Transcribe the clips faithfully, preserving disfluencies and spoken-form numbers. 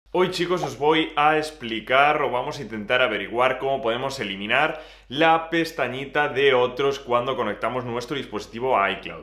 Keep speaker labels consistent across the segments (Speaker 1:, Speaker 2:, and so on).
Speaker 1: Hoy, chicos, os voy a explicar o vamos a intentar averiguar cómo podemos eliminar la pestañita de otros cuando conectamos nuestro dispositivo a iCloud.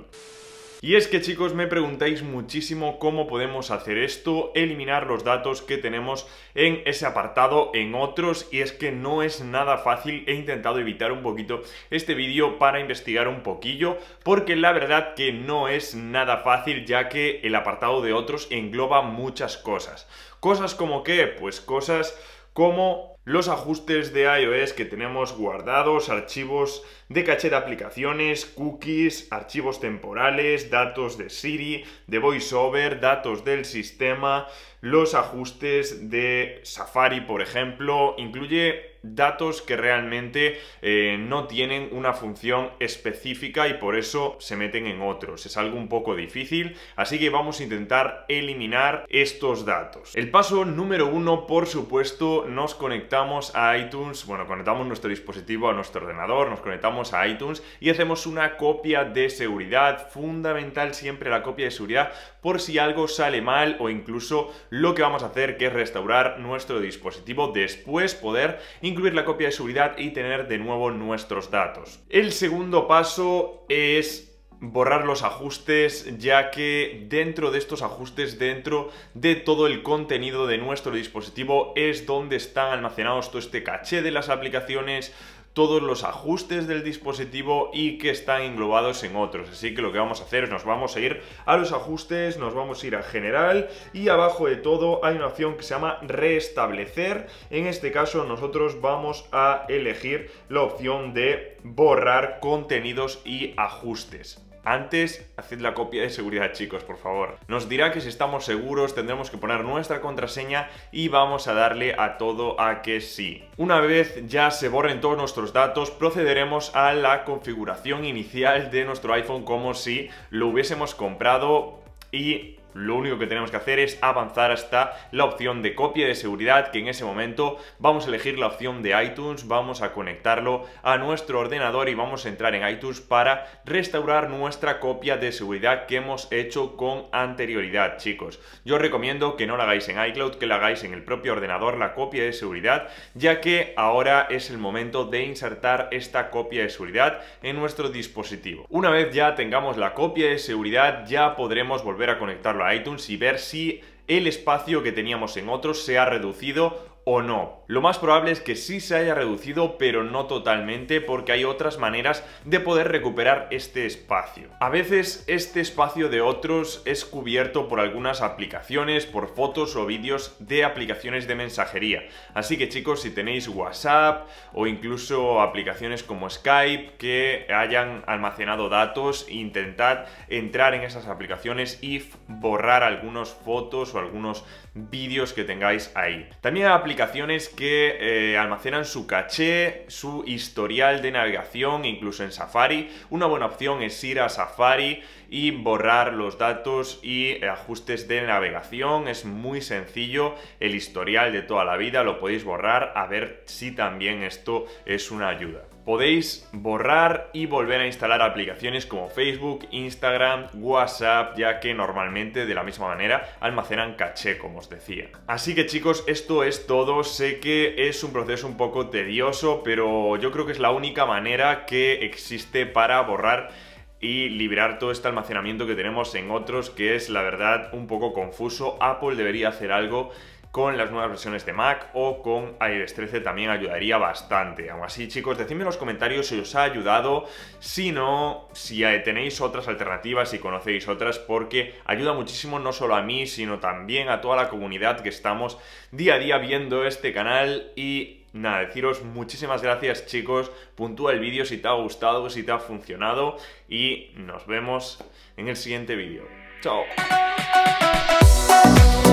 Speaker 1: Y es que, chicos, me preguntáis muchísimo cómo podemos hacer esto, eliminar los datos que tenemos en ese apartado en otros, y es que no es nada fácil. He intentado evitar un poquito este vídeo para investigar un poquillo, porque la verdad que no es nada fácil, ya que el apartado de otros engloba muchas cosas. Cosas como qué, pues cosas como los ajustes de iOS que tenemos guardados, archivos de caché de aplicaciones, cookies, archivos temporales, datos de Siri, de VoiceOver, datos del sistema, los ajustes de Safari, por ejemplo. Incluye datos que realmente eh, no tienen una función específica y por eso se meten en otros. Es algo un poco difícil, así que vamos a intentar eliminar estos datos. El paso número uno, por supuesto, nos conectamos a iTunes. Bueno, conectamos nuestro dispositivo a nuestro ordenador, nos conectamos a iTunes y hacemos una copia de seguridad. Fundamental siempre la copia de seguridad por si algo sale mal, o incluso lo que vamos a hacer, que es restaurar nuestro dispositivo, después poder incluir la copia de seguridad y tener de nuevo nuestros datos. El segundo paso es borrar los ajustes, ya que dentro de estos ajustes, dentro de todo el contenido de nuestro dispositivo, es donde están almacenados todo este caché de las aplicaciones, todos los ajustes del dispositivo, y que están englobados en otros. Así que lo que vamos a hacer es nos vamos a ir a los ajustes, nos vamos a ir a general, y abajo de todo hay una opción que se llama restablecer. En este caso nosotros vamos a elegir la opción de borrar contenidos y ajustes. Antes, haced la copia de seguridad, chicos, por favor. Nos dirá que si estamos seguros tendremos que poner nuestra contraseña y vamos a darle a todo a que sí. Una vez ya se borren todos nuestros datos, procederemos a la configuración inicial de nuestro iPhone como si lo hubiésemos comprado, y lo único que tenemos que hacer es avanzar hasta la opción de copia de seguridad, que en ese momento vamos a elegir la opción de iTunes, vamos a conectarlo a nuestro ordenador y vamos a entrar en iTunes para restaurar nuestra copia de seguridad que hemos hecho con anterioridad, chicos. Yo os recomiendo que no la hagáis en iCloud, que la hagáis en el propio ordenador, la copia de seguridad, ya que ahora es el momento de insertar esta copia de seguridad en nuestro dispositivo. Una vez ya tengamos la copia de seguridad, ya podremos volver a conectarlo a iTunes y ver si el espacio que teníamos en otros se ha reducido o no. Lo más probable es que sí se haya reducido, pero no totalmente, porque hay otras maneras de poder recuperar este espacio. A veces este espacio de otros es cubierto por algunas aplicaciones, por fotos o vídeos de aplicaciones de mensajería. Así que, chicos, si tenéis WhatsApp o incluso aplicaciones como Skype que hayan almacenado datos, intentad entrar en esas aplicaciones y borrar algunas fotos o algunos vídeos que tengáis ahí. También hay aplicaciones que eh, almacenan su caché, su historial de navegación, incluso en Safari. Una buena opción es ir a Safari y borrar los datos y ajustes de navegación. Es muy sencillo, el historial de toda la vida lo podéis borrar, a ver si también esto es una ayuda. Podéis borrar y volver a instalar aplicaciones como Facebook, Instagram, WhatsApp, ya que normalmente de la misma manera almacenan caché, como os decía. Así que, chicos, esto es todo. Sé que es un proceso un poco tedioso, pero yo creo que es la única manera que existe para borrar y liberar todo este almacenamiento que tenemos en otros, que es, la verdad, un poco confuso. Apple debería hacer algo con las nuevas versiones de Mac, o con iOS trece también ayudaría bastante. Aún así, chicos, decidme en los comentarios si os ha ayudado, si no, si tenéis otras alternativas, si conocéis otras, porque ayuda muchísimo no solo a mí, sino también a toda la comunidad que estamos día a día viendo este canal. Y nada, deciros muchísimas gracias, chicos. Puntúa el vídeo si te ha gustado, si te ha funcionado, y nos vemos en el siguiente vídeo. ¡Chao!